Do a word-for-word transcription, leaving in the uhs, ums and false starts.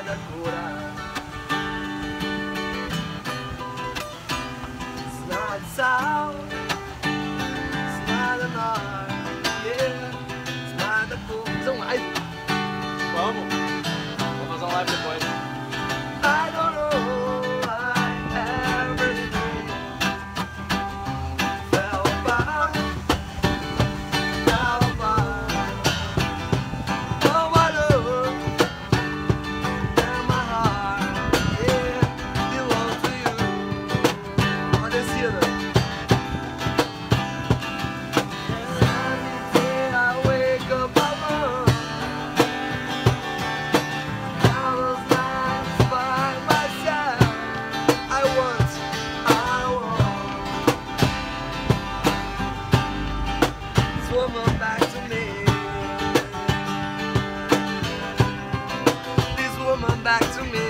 nada cura. It's not south, it's not the north, yeah. It's not the cool. Fazer um live. Vamos. Vamos fazer um live depois. I don't know why everything fell apart, fell apart. Oh, my love and my heart, yeah, belong to you. On descida. Every day I wake up alone. Now those nights by my side, I want, I want this woman back to me. This woman back to me.